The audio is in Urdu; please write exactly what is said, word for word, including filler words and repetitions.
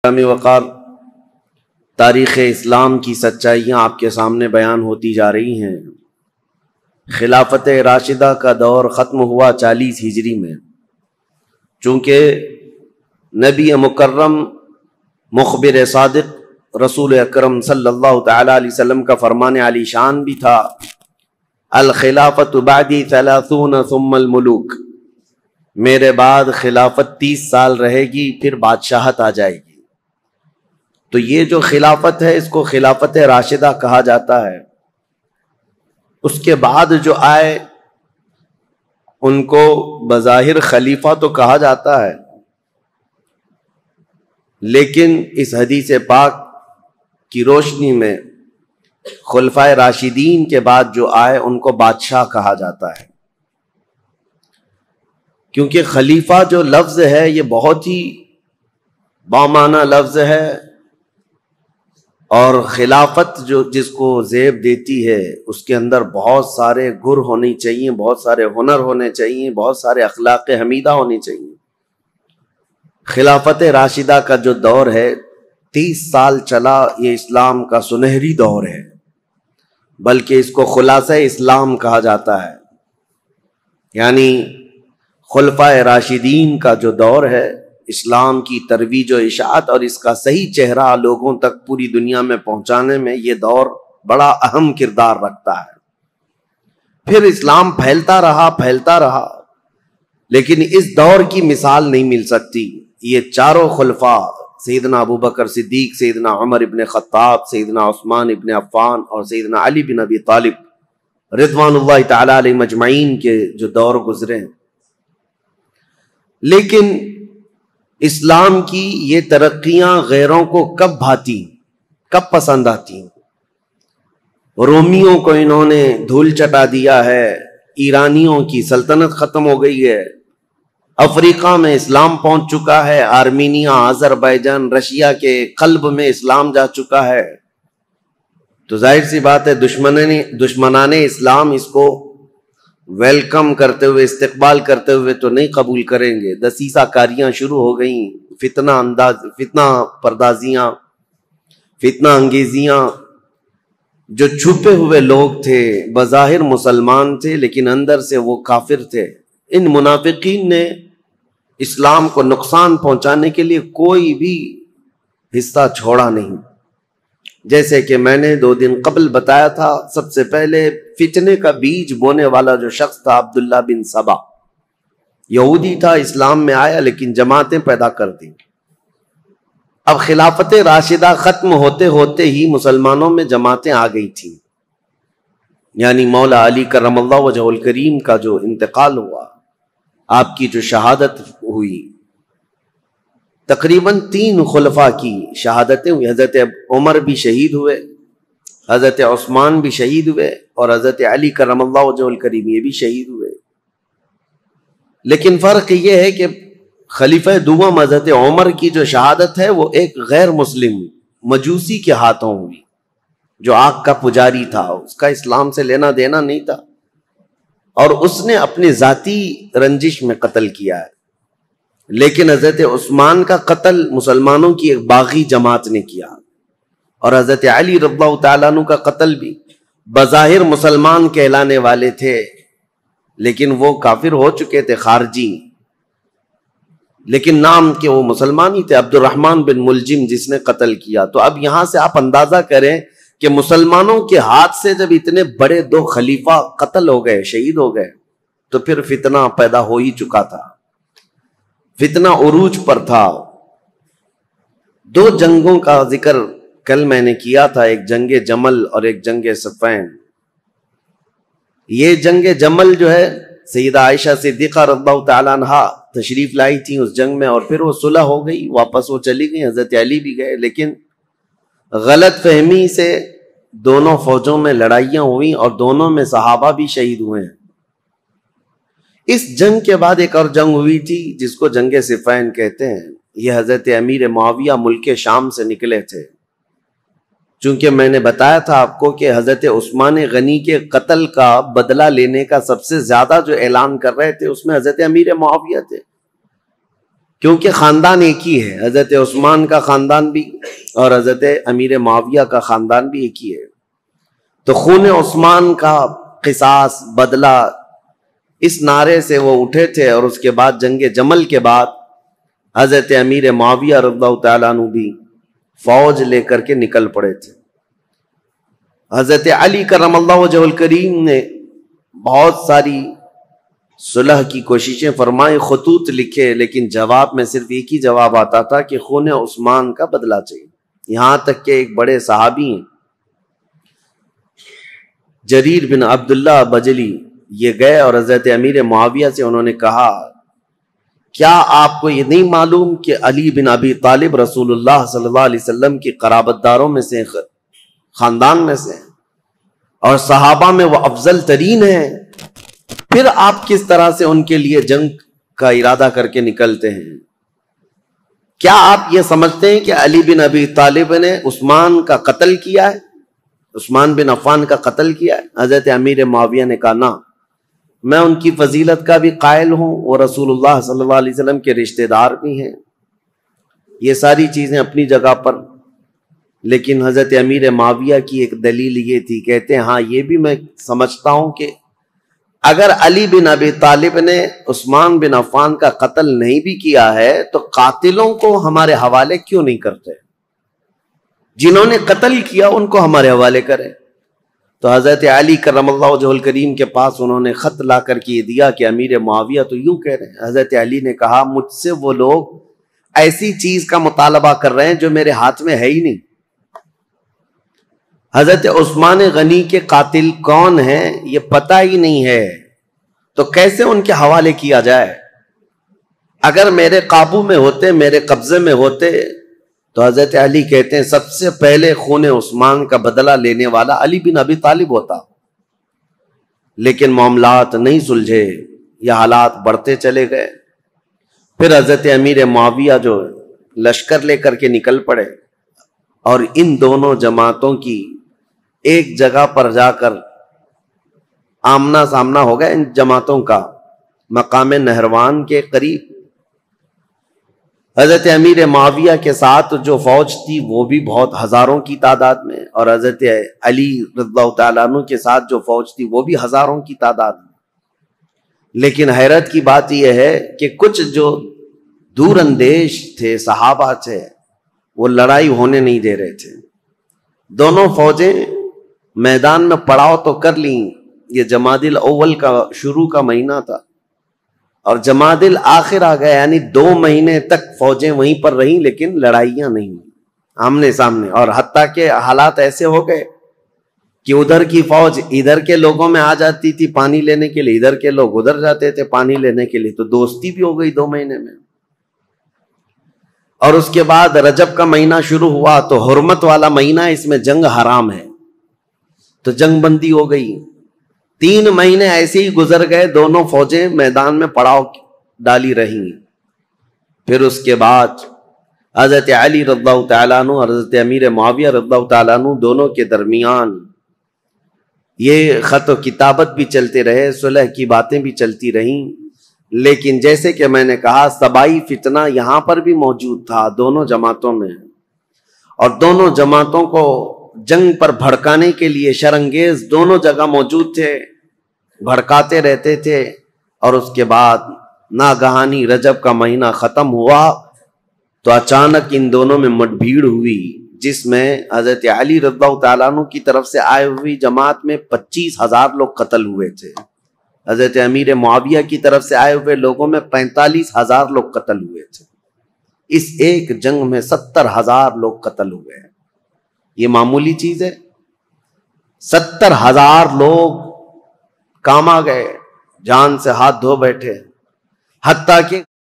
اسلامی وقار تاریخ اسلام کی سچائیاں آپ کے سامنے بیان ہوتی جا رہی ہیں۔ خلافت راشدہ کا دور ختم ہوا چالیس ہجری میں، چونکہ نبی مکرم مخبر صادق رسول اکرم صلی اللہ تعالی علیہ وسلم کا فرمان علی شان بھی تھا، الخلافت بعدی ثلاثون ثم الملوک، میرے بعد خلافت تیس سال رہے گی، پھر بادشاہت آ جائے گی۔ تو یہ جو خلافت ہے اس کو خلافت راشدہ کہا جاتا ہے۔ اس کے بعد جو آئے ان کو بظاہر خلیفہ تو کہا جاتا ہے، لیکن اس حدیث پاک کی روشنی میں خلفائے راشدین کے بعد جو آئے ان کو بادشاہ کہا جاتا ہے، کیونکہ خلیفہ جو لفظ ہے یہ بہت ہی بامعنی لفظ ہے، اور خلافت جو جس کو زیب دیتی ہے اس کے اندر بہت سارے گر ہونے چاہیے، بہت سارے ہنر ہونے چاہیے، بہت سارے اخلاق حمیدہ ہونے چاہیے۔ خلافت راشدہ کا جو دور ہے تیس سال چلا، یہ اسلام کا سنہری دور ہے، بلکہ اس کو خلاصہ اسلام کہا جاتا ہے۔ یعنی خلفائے راشدین کا جو دور ہے اسلام کی ترویج و اشاعت اور اس کا صحیح چہرہ لوگوں تک پوری دنیا میں پہنچانے میں یہ دور بڑا اہم کردار رکھتا ہے۔ پھر اسلام پھیلتا رہا پھیلتا رہا لیکن اس دور کی مثال نہیں مل سکتی۔ یہ چاروں خلفاء سیدنا ابو بکر صدیق، سیدنا عمر ابن خطاب، سیدنا عثمان ابن عفان اور سیدنا علی بن ابی طالب رضوان اللہ تعالی علیہ مجمعین کے جو دور گزرے ہیں، لیکن اسلام کی یہ ترقیاں غیروں کو کب بھاتی، کب پسند آتی؟ رومیوں کو انہوں نے دھول چٹا دیا ہے، ایرانیوں کی سلطنت ختم ہو گئی ہے، افریقہ میں اسلام پہنچ چکا ہے، آرمینیا، آذربائیجان، رشیا کے قلب میں اسلام جا چکا ہے، تو ظاہر سی بات ہے دشمنان دشمنان اسلام اس کو ویلکم کرتے ہوئے، استقبال کرتے ہوئے تو نہیں قبول کریں گے۔ دسیسہ کاریاں شروع ہو گئیں، فتنہ انداز فتنہ پردازیاں، فتنہ انگیزیاں۔ جو چھپے ہوئے لوگ تھے، بظاہر مسلمان تھے لیکن اندر سے وہ کافر تھے، ان منافقین نے اسلام کو نقصان پہنچانے کے لیے کوئی بھی حصہ چھوڑا نہیں۔ جیسے کہ میں نے دو دن قبل بتایا تھا، سب سے پہلے فتنے کا بیج بونے والا جو شخص تھا عبداللہ بن سبا، یہودی تھا، اسلام میں آیا لیکن جماعتیں پیدا کر دیں۔ اب خلافت راشدہ ختم ہوتے ہوتے ہی مسلمانوں میں جماعتیں آ گئی تھیں، یعنی مولا علی کرم اللہ وجہہ الکریم کا جو انتقال ہوا، آپ کی جو شہادت ہوئی، تقریباً تین خلفاء کی شہادتیں ہوئی۔ حضرت عمر بھی شہید ہوئے، حضرت عثمان بھی شہید ہوئے، اور حضرت علی کرم اللہ وجہہ الکریم یہ بھی شہید ہوئے۔ لیکن فرق یہ ہے کہ خلیفہ دوم حضرت عمر کی جو شہادت ہے وہ ایک غیر مسلم مجوسی کے ہاتھوں ہوئی، جو آگ کا پجاری تھا، اس کا اسلام سے لینا دینا نہیں تھا، اور اس نے اپنی ذاتی رنجش میں قتل کیا ہے۔ لیکن حضرت عثمان کا قتل مسلمانوں کی ایک باغی جماعت نے کیا، اور حضرت علی رضی اللہ تعالیٰ عنہ کا قتل بھی بظاہر مسلمان کہلانے والے تھے لیکن وہ کافر ہو چکے تھے، خارجی، لیکن نام کے وہ مسلمان ہی تھے، عبد الرحمن بن ملجم جس نے قتل کیا۔ تو اب یہاں سے آپ اندازہ کریں کہ مسلمانوں کے ہاتھ سے جب اتنے بڑے دو خلیفہ قتل ہو گئے، شہید ہو گئے، تو پھر فتنہ پیدا ہو ہی چکا تھا، فتنہ عروج پر تھا۔ دو جنگوں کا ذکر کل میں نے کیا تھا، ایک جنگ جمل اور ایک جنگ صفین۔ یہ جنگ جمل جو ہے سیدہ عائشہ صدیقہ رضی اللہ تعالیٰ عنہا تشریف لائی تھی اس جنگ میں، اور پھر وہ صلح ہو گئی، واپس وہ چلی گئی، حضرت علی بھی گئے، لیکن غلط فہمی سے دونوں فوجوں میں لڑائیاں ہوئیں اور دونوں میں صحابہ بھی شہید ہوئے ہیں۔ اس جنگ کے بعد ایک اور جنگ ہوئی تھی جس کو جنگ صفین کہتے ہیں۔ یہ حضرت امیر معاویہ ملک شام سے نکلے تھے، چونکہ میں نے بتایا تھا آپ کو کہ حضرت عثمان غنی کے قتل کا بدلہ لینے کا سب سے زیادہ جو اعلان کر رہے تھے اس میں حضرت امیر معاویہ تھے۔ کیونکہ خاندان ایک ہی ہے، حضرت عثمان کا خاندان بھی اور حضرت امیر معاویہ کا خاندان بھی ایک ہی ہے. تو خون عثمان کا قصاص، بدلہ، اس نعرے سے وہ اٹھے تھے. اور اس کے بعد جنگ جمل کے بعد حضرت امیر معاویہ رضی اللہ تعالیٰ عنہ بھی فوج لے کر کے نکل پڑے تھے. حضرت علی کرم اللہ وجہ الکریم نے بہت ساری صلح کی کوششیں فرمائیں، خطوط لکھے، لیکن جواب میں صرف ایک ہی جواب آتا تھا کہ خون عثمان کا بدلہ چاہیے. یہاں تک کہ ایک بڑے صحابی ہیں جریر بن عبداللہ بجلی، یہ گئے اور حضرت امیر معاویہ سے انہوں نے کہا کیا آپ کو یہ نہیں معلوم کہ علی بن ابی طالب رسول اللہ صلی اللہ علیہ وسلم کی قرابت داروں میں سے، خاندان میں سے، اور صحابہ میں وہ افضل ترین ہیں، پھر آپ کس طرح سے ان کے لیے جنگ کا ارادہ کر کے نکلتے ہیں؟ کیا آپ یہ سمجھتے ہیں کہ علی بن ابی طالب نے عثمان کا قتل کیا ہے، عثمان بن عفان کا قتل کیا ہے؟ حضرت امیر معاویہ نے کہا نہ، میں ان کی فضیلت کا بھی قائل ہوں، وہ رسول اللہ صلی اللہ علیہ وسلم کے رشتہ دار بھی ہیں. یہ ساری چیزیں اپنی جگہ پر، لیکن حضرت امیر معاویہ کی ایک دلیل یہ تھی، کہتے ہیں ہاں یہ بھی میں سمجھتا ہوں کہ اگر علی بن ابی طالب نے عثمان بن عفان کا قتل نہیں بھی کیا ہے تو قاتلوں کو ہمارے حوالے کیوں نہیں کرتے؟ جنہوں نے قتل کیا ان کو ہمارے حوالے کریں. تو حضرت علی کرم اللہ وجہ الکریم کے پاس انہوں نے خط لا کر کے یہ دیا کہ امیر معاویہ تو یوں کہہ رہے ہیں. حضرت علی نے کہا مجھ سے وہ لوگ ایسی چیز کا مطالبہ کر رہے ہیں جو میرے ہاتھ میں ہے ہی نہیں. حضرت عثمان غنی کے قاتل کون ہیں یہ پتہ ہی نہیں ہے، تو کیسے ان کے حوالے کیا جائے؟ اگر میرے قابو میں ہوتے، میرے قبضے میں ہوتے، تو حضرت علی کہتے ہیں سب سے پہلے خون عثمان کا بدلہ لینے والا علی بن ابی طالب ہوتا. لیکن معاملات نہیں سلجھے، یہ حالات بڑھتے چلے گئے. پھر حضرت امیر معاویہ جو لشکر لے کر کے نکل پڑے اور ان دونوں جماعتوں کی ایک جگہ پر جا کر آمنا سامنا ہو گیا ان جماعتوں کا مقام نہروان کے قریب. حضرت امیر معاویہ کے ساتھ جو فوج تھی وہ بھی بہت ہزاروں کی تعداد میں، اور حضرت علی رضی اللہ تعالیٰ عنہ کے ساتھ جو فوج تھی وہ بھی ہزاروں کی تعداد میں. لیکن حیرت کی بات یہ ہے کہ کچھ جو دور اندیش تھے، صحابہ تھے، وہ لڑائی ہونے نہیں دے رہے تھے. دونوں فوجیں میدان میں پڑاؤ تو کر لیں. یہ جمادی الاول کا شروع کا مہینہ تھا اور جمادی الاخر آ گیا، یعنی دو مہینے تک فوجیں وہیں پر رہیں لیکن لڑائیاں نہیں آمنے سامنے. اور حتیٰ کہ حالات ایسے ہو گئے کہ ادھر کی فوج ادھر کے لوگوں میں آ جاتی تھی پانی لینے کے لیے، ادھر کے لوگ ادھر جاتے تھے پانی لینے کے لیے، تو دوستی بھی ہو گئی دو مہینے میں. اور اس کے بعد رجب کا مہینہ شروع ہوا تو حرمت والا مہینہ، اس میں جنگ حرام ہے، تو جنگ بندی ہو گئی. تین مہینے ایسے ہی گزر گئے، دونوں فوجیں میدان میں پڑاؤ ڈالی رہیں. پھر اس کے بعد حضرت علی رضی اللہ تعالیٰ عنہ اور حضرت امیر معاویہ رضی اللہ تعالیٰ عنہ دونوں کے درمیان یہ خط و کتابت بھی چلتے رہے، صلح کی باتیں بھی چلتی رہیں. لیکن جیسے کہ میں نے کہا سبائی فتنہ یہاں پر بھی موجود تھا دونوں جماعتوں میں، اور دونوں جماعتوں کو جنگ پر بھڑکانے کے لیے شرانگیز دونوں جگہ موجود تھے، بھڑکاتے رہتے تھے. اور اس کے بعد ناگہانی رجب کا مہینہ ختم ہوا تو اچانک ان دونوں میں مٹ بھیڑ ہوئی، جس میں حضرت علی رضی اللہ تعالیٰ عنہ کی طرف سے آئے ہوئی جماعت میں پچیس ہزار لوگ قتل ہوئے تھے. حضرت امیر معاویہ کی طرف سے آئے ہوئے لوگوں میں پینتالیس ہزار لوگ قتل ہوئے تھے. اس ایک جنگ میں ستر ہزار لوگ قتل ہوئے ہیں. یہ معمولی چیز ہے؟ ستر ہزار لوگ کام آ گئے، جان سے ہاتھ دھو بیٹھے. حتیٰ کہ